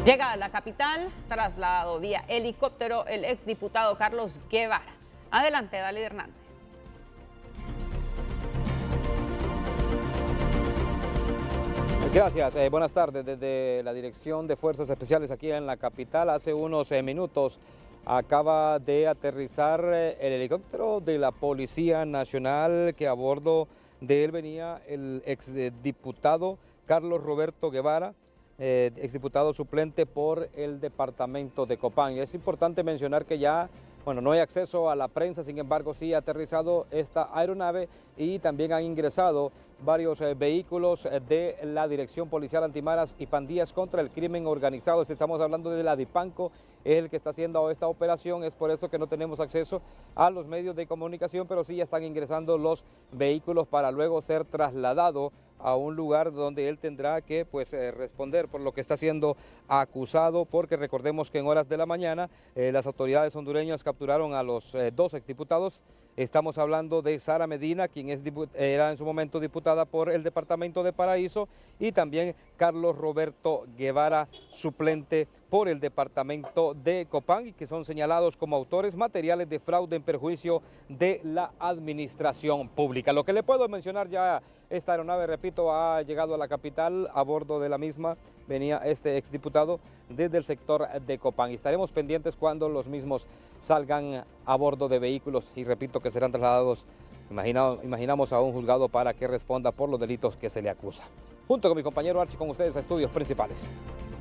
Llega a la capital, trasladado vía helicóptero, el exdiputado Carlos Guevara. Adelante, Dalí Hernández. Gracias, buenas tardes. Desde la Dirección de Fuerzas Especiales aquí en la capital, hace unos minutos acaba de aterrizar el helicóptero de la Policía Nacional, que a bordo de él venía el exdiputado Carlos Roberto Guevara, exdiputado suplente por el departamento de Copán. Y es importante mencionar que ya, no hay acceso a la prensa, sin embargo sí ha aterrizado esta aeronave y también han ingresado varios vehículos de la Dirección Policial Antimaras y Pandillas contra el Crimen Organizado. Estamos hablando de la DIPANCO, es el que está haciendo esta operación, es por eso que no tenemos acceso a los medios de comunicación, pero sí ya están ingresando los vehículos para luego ser trasladado a un lugar donde él tendrá que responder por lo que está siendo acusado, porque recordemos que en horas de la mañana las autoridades hondureñas capturaron a los dos exdiputados. Estamos hablando de Sara Medina, quien era en su momento diputada por el departamento de Paraíso, y también Carlos Roberto Guevara, suplente por el departamento de Copán, y que son señalados como autores materiales de fraude en perjuicio de la administración pública. Lo que le puedo mencionar, ya esta aeronave, repito, ha llegado a la capital. A bordo de la misma venía este exdiputado desde el sector de Copán, y estaremos pendientes cuando los mismos salgan a bordo de vehículos, y repito que serán trasladados, imaginamos, a un juzgado para que responda por los delitos que se le acusa. Junto con mi compañero Archie, con ustedes a Estudios Principales.